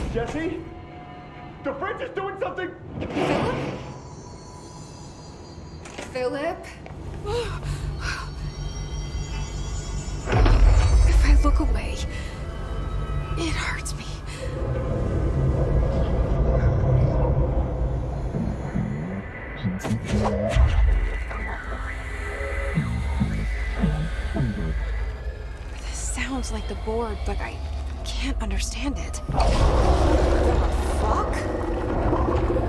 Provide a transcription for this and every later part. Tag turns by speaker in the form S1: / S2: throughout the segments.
S1: Jesse? The fridge is doing something!
S2: Philip? If I look away, it hurts me. This sounds like the board, but I can't understand it. What the fuck?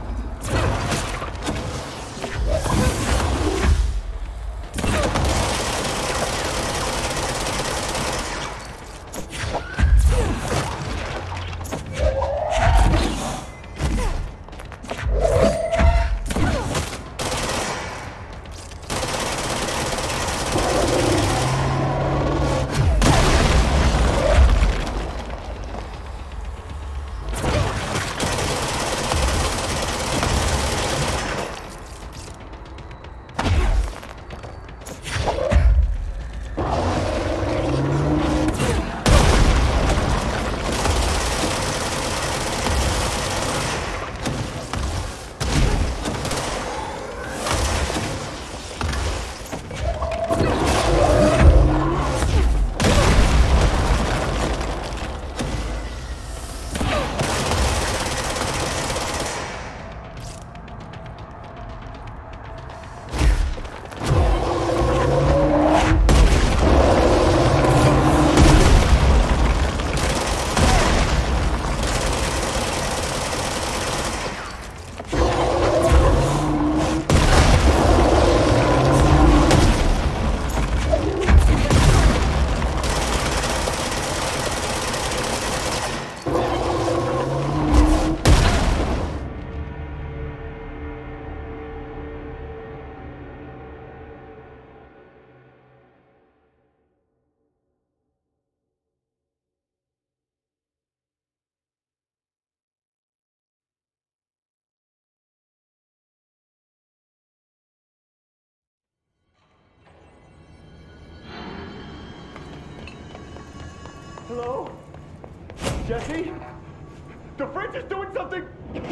S1: Hello? Jesse? The fridge is doing something!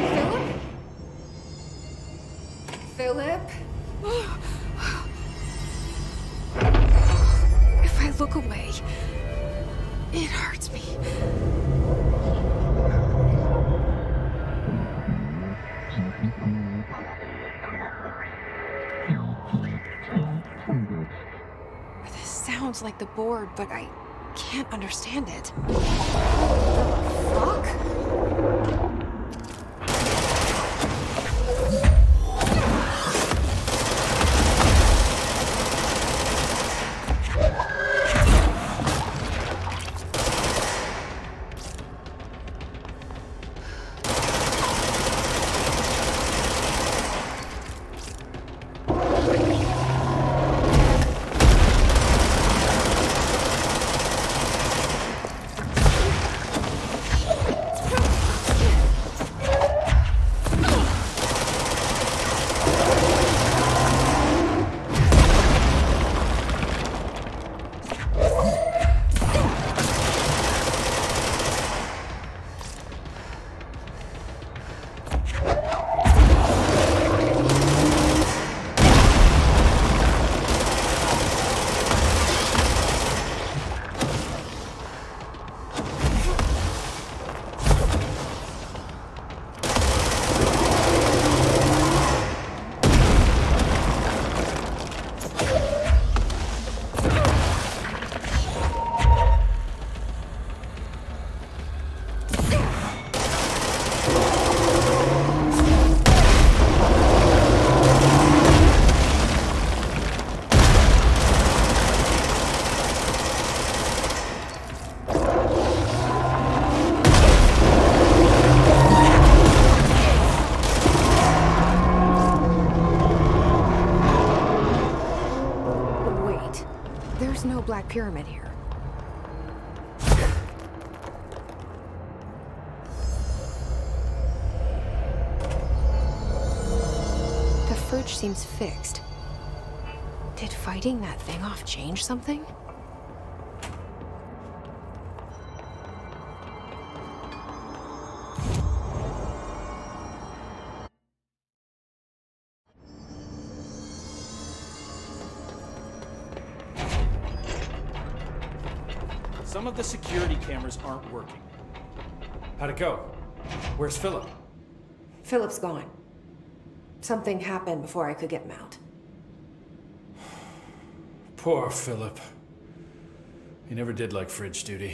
S2: Philip? If I look away, it hurts me. This sounds like the board, but I can't understand it. What the fuck? There's no Black Pyramid here. The fridge seems fixed. Did fighting that thing off change something?
S3: some of the security cameras aren't working. How'd it go? Where's Philip?
S2: Philip's gone. Something happened before I could get him out.
S3: Poor Philip. He never did like fridge duty.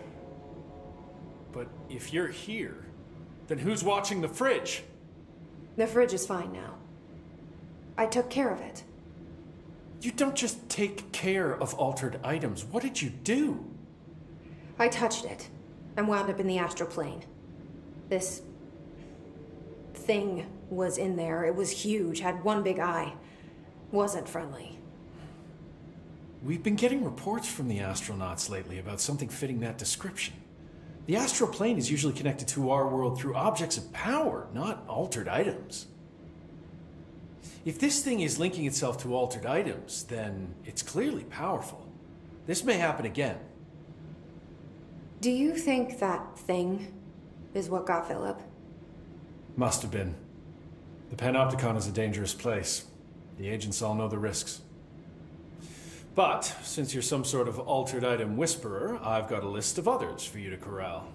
S3: But if you're here, then who's watching the fridge?
S2: The fridge is fine now. I took care of it.
S3: You don't just take care of altered items. What did you do?
S2: I touched it and wound up in the astral plane. This thing was in there. It was huge, had one big eye. Wasn't friendly.
S3: We've been getting reports from the astronauts lately about something fitting that description. The astral plane is usually connected to our world through objects of power, not altered items. If this thing is linking itself to altered items, then it's clearly powerful. This may happen again.
S2: Do you think that thing is what got Philip?
S3: Must have been. The Panopticon is a dangerous place. The agents all know the risks. But, since you're some sort of altered item whisperer, I've got a list of others for you to corral.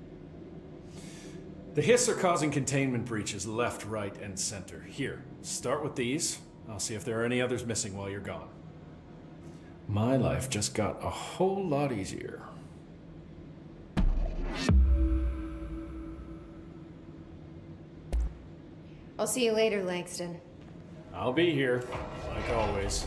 S3: The Hiss are causing containment breaches left, right, and center. Here, start with these. I'll see if there are any others missing while you're gone. My life just got a whole lot easier.
S2: I'll see you later, Langston.
S3: I'll be here, like always.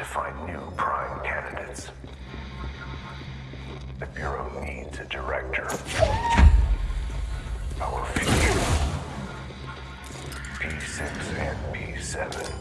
S4: find new prime candidates. The Bureau needs a director. Our future. P6 and P7.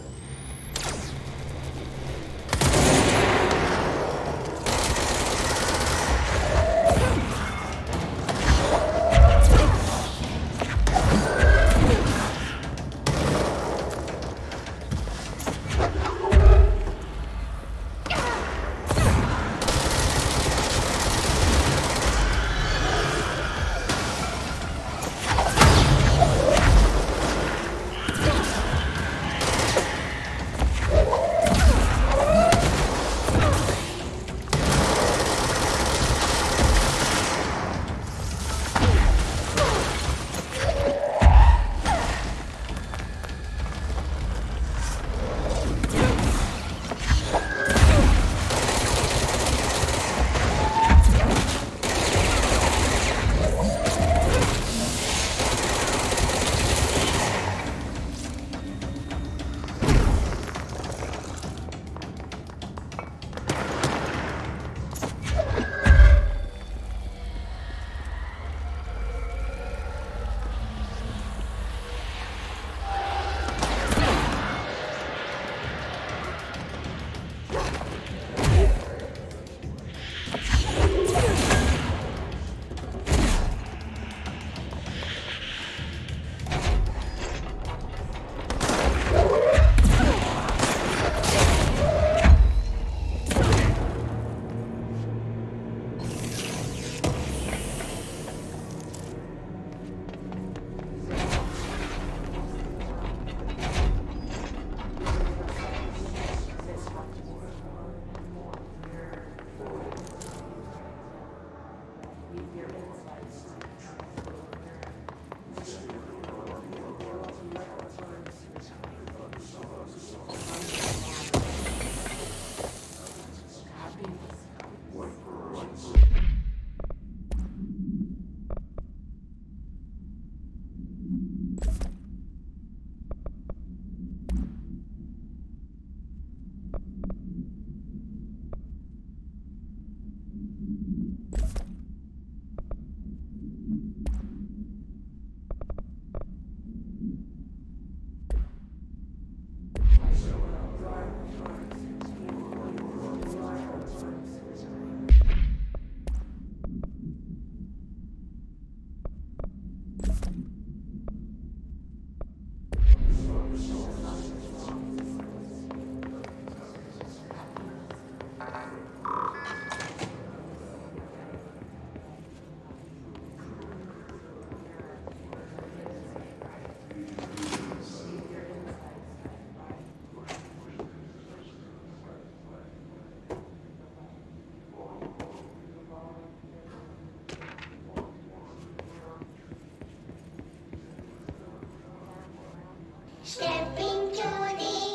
S5: Stepping to the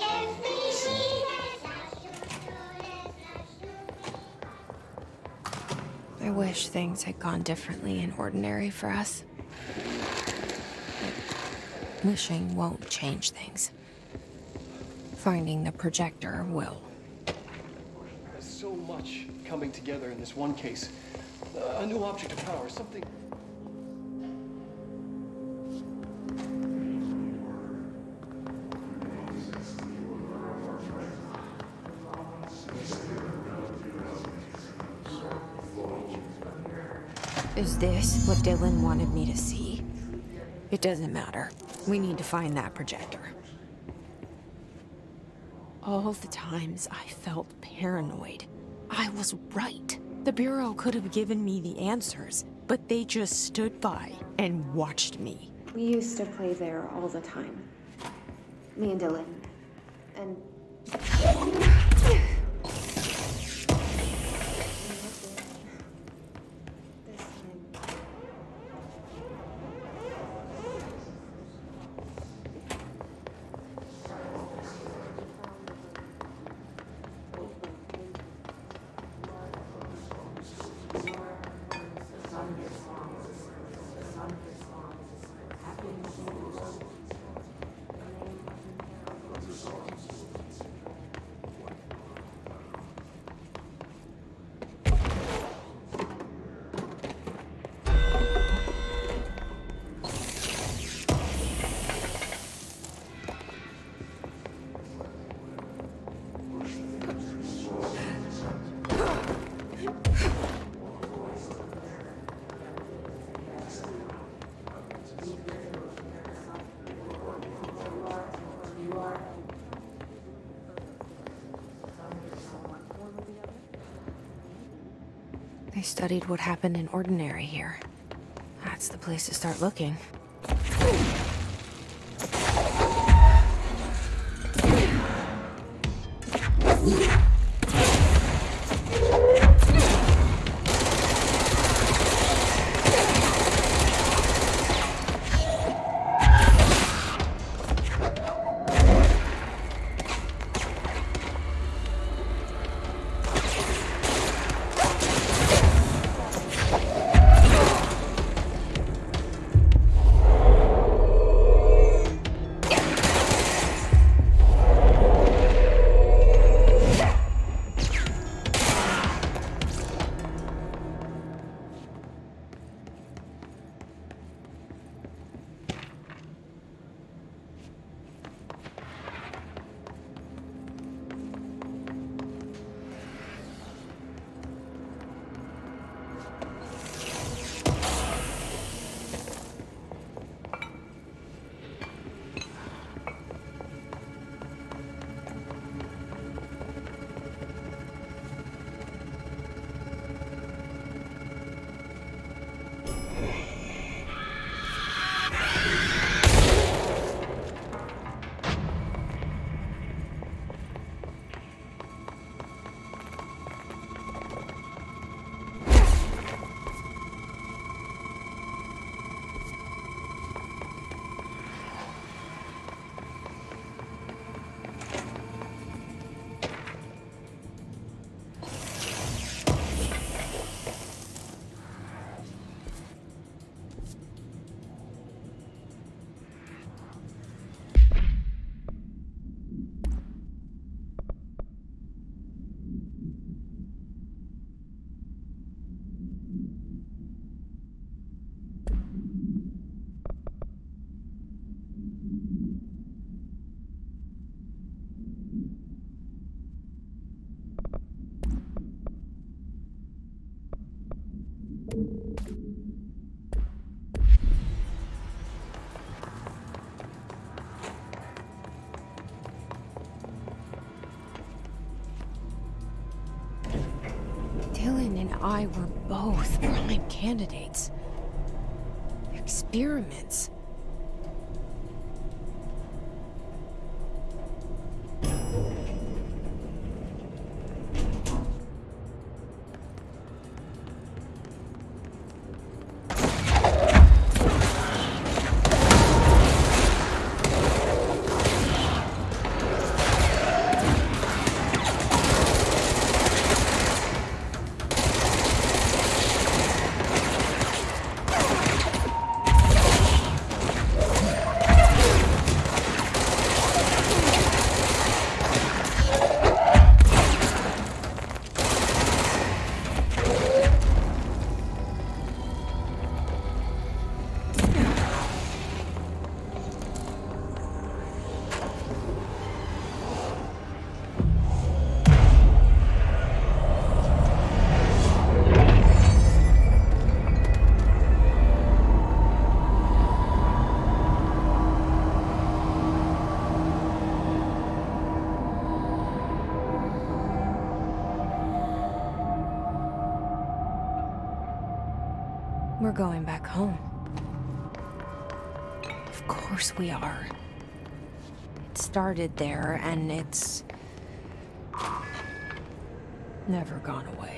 S5: FBC.
S2: I wish things had gone differently in Ordinary for us. But wishing won't change things. Finding the projector will.
S6: There's so much coming together in this one case. A new object of power, something...
S2: Is this what Dylan wanted me to see? It doesn't matter. We need to find that projector. All the times I felt paranoid, I was right. The Bureau could have given me the answers, but they just stood by and watched me.
S7: We used to play there all the time. Me and Dylan. And...
S2: studied what happened in Ordinary here. That's the place to start looking. Dylan and I were both prime candidates. Experiments. We're going back home. Of course we are. It started there, and it's never gone away.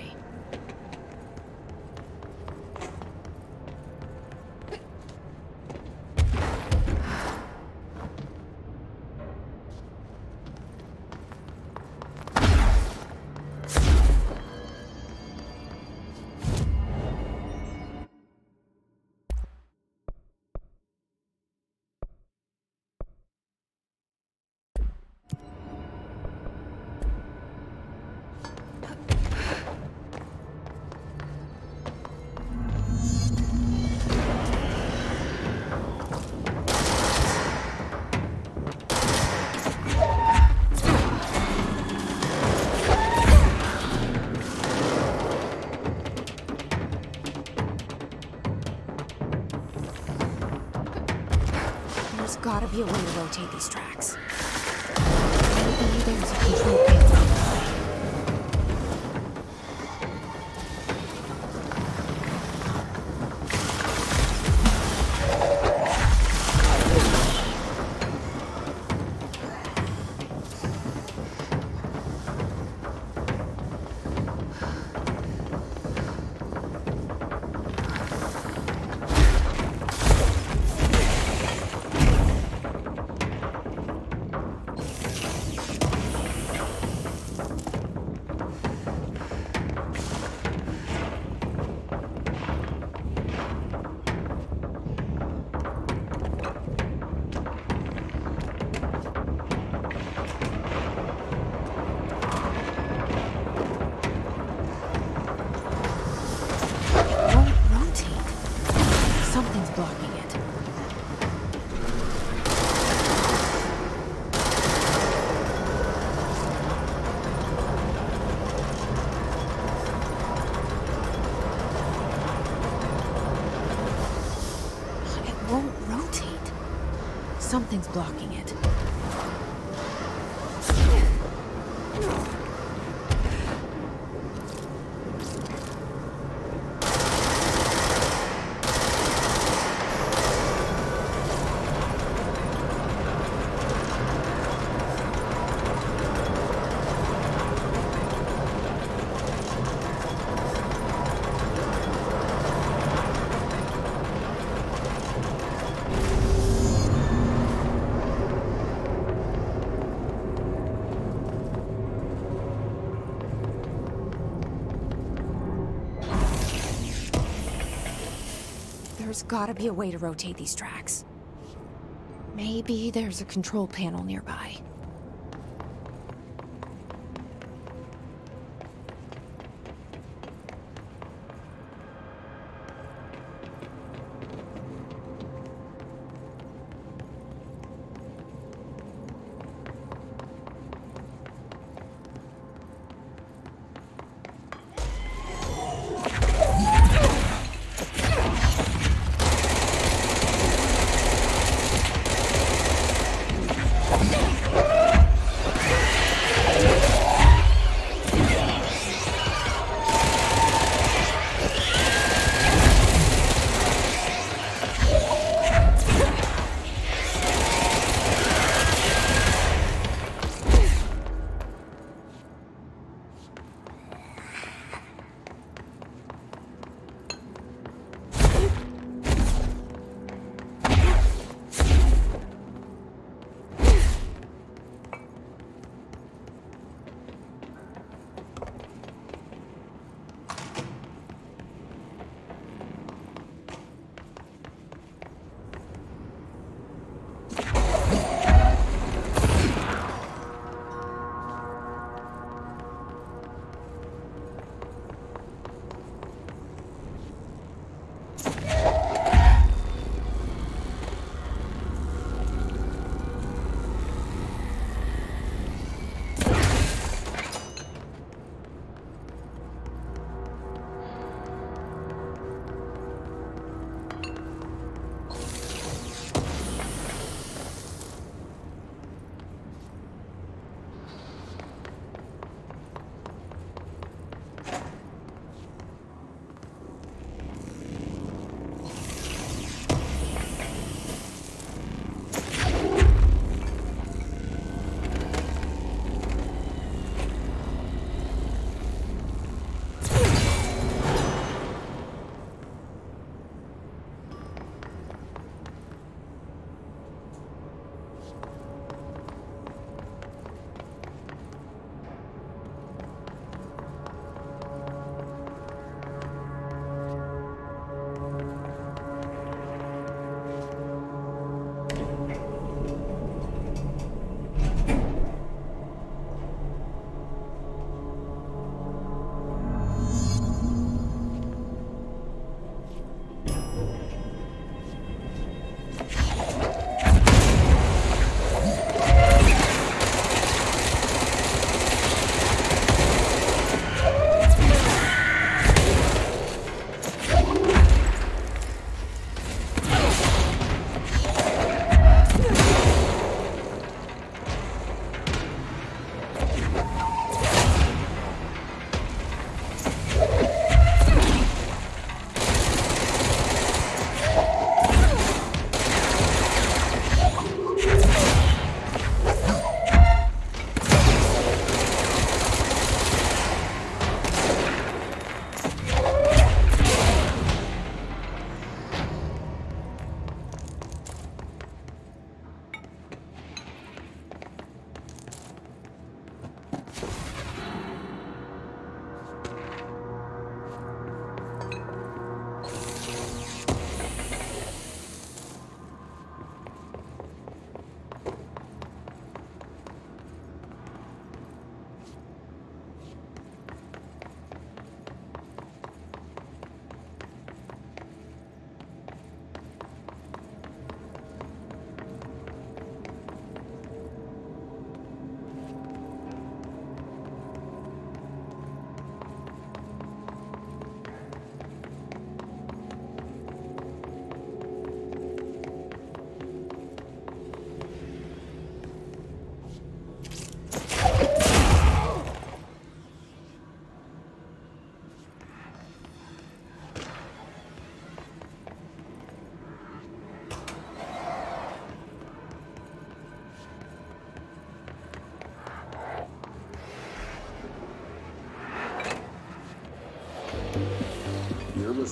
S2: There's gotta be a way to rotate these tracks. Maybe there's a control panel. blocking it. It won't rotate. Something's blocking it. There's gotta be a way to rotate these tracks. Maybe there's a control panel nearby.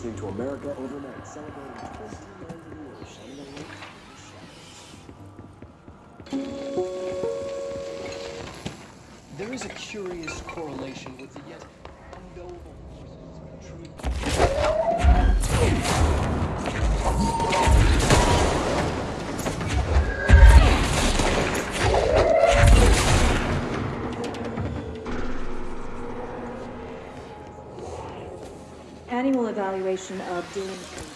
S8: listening to America Overnight, celebrating 29 years. Shining a light in the shadows.
S6: There is a curious correlation with the yet unknowable forces of the truth.
S7: Annual evaluation of Doom Kingdom.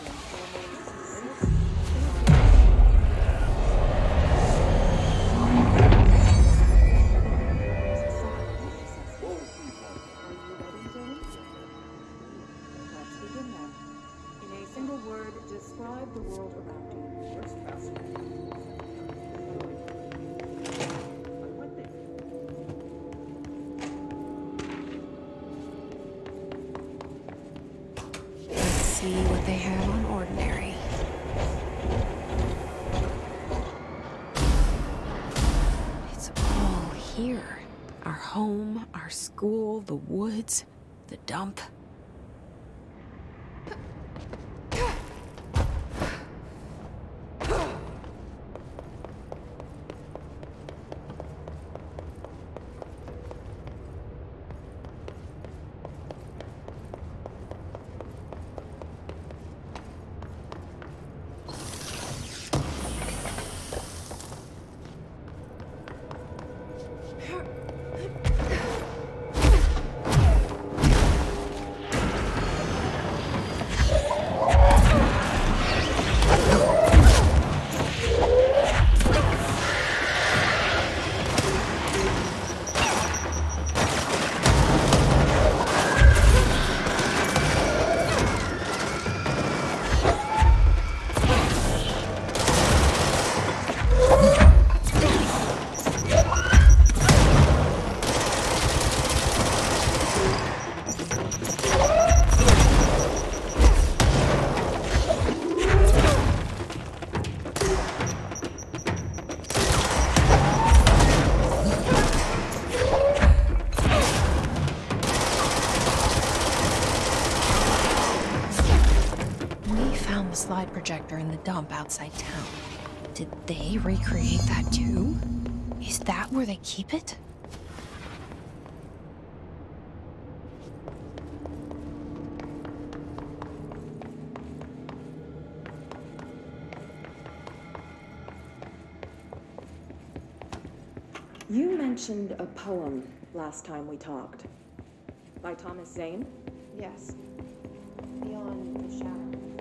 S7: Let's begin then. In a single word, describe the world around you. What's fascinating?
S2: See what they have on Ordinary. It's all here. Our home, our school, the woods, the dump. Slide projector in the dump outside town. Did they recreate that too? Is that where they keep it?
S7: You mentioned a poem last time we talked. By Thomas Zane?
S9: Yes. Beyond the shadow.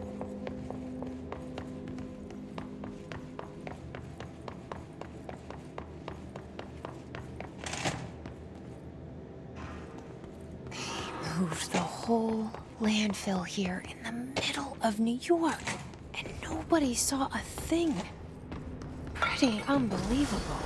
S2: Moved the whole landfill here in the middle of New York, and nobody saw a thing. Pretty unbelievable.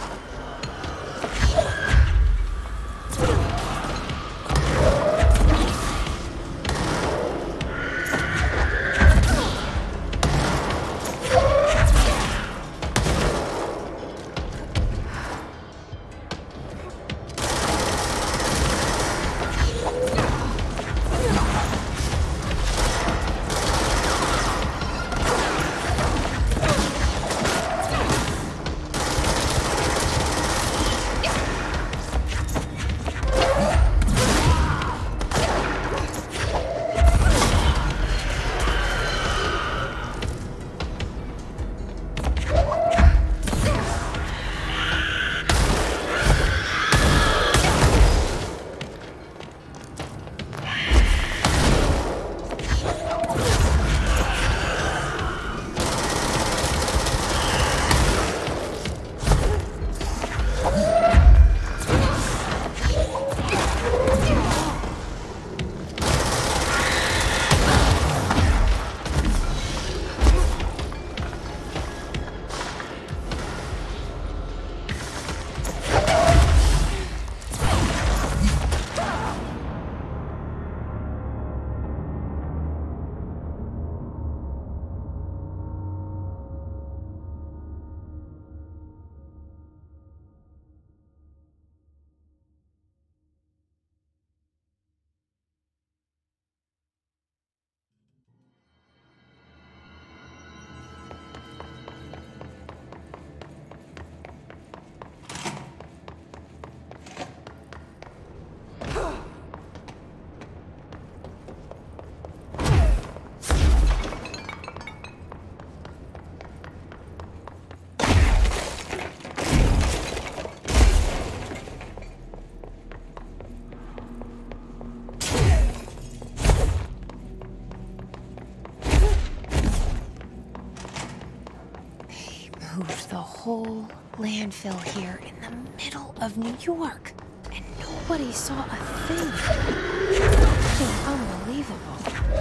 S2: whole landfill here in the middle of New York, and nobody saw a thing. It's unbelievable.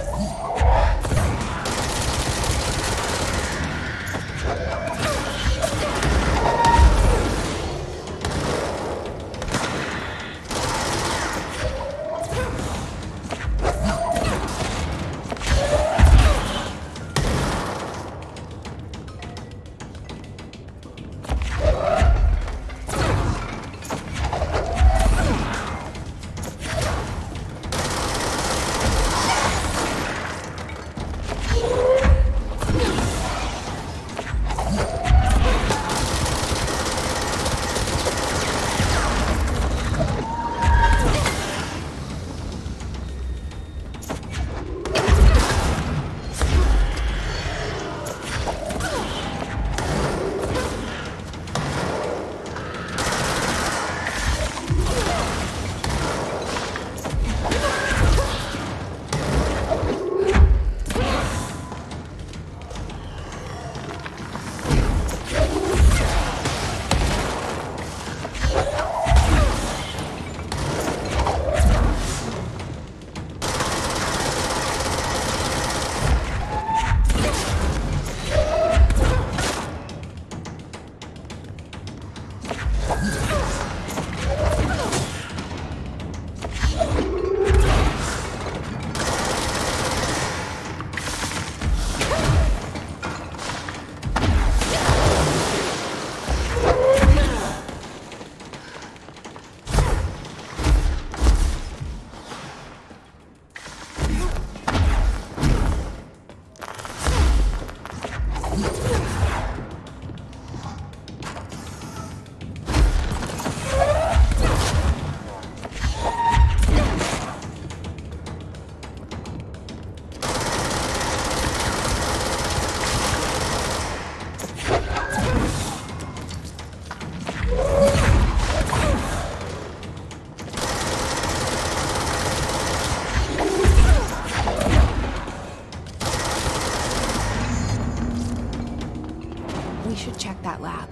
S2: We should check that lab.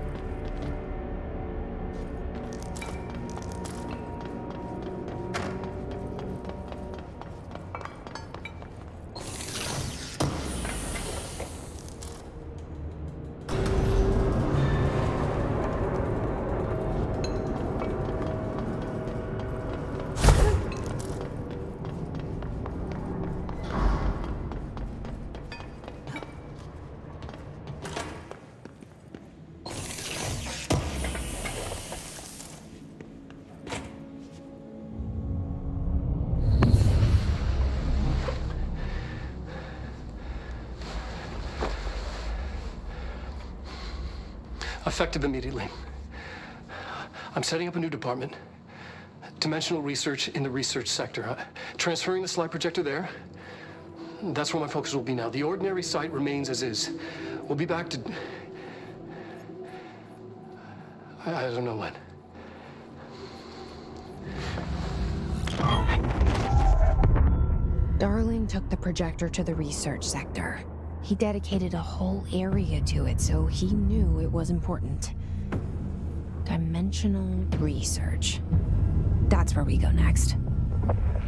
S6: Effective immediately. I'm setting up a new department. Dimensional research in the research sector. Transferring the slide projector there. That's where my focus will be now. The ordinary site remains as is. We'll be back to... I don't know when.
S2: Darling took the projector to the research sector. He dedicated a whole area to it, so he knew it was important. Dimensional research. That's where we go next.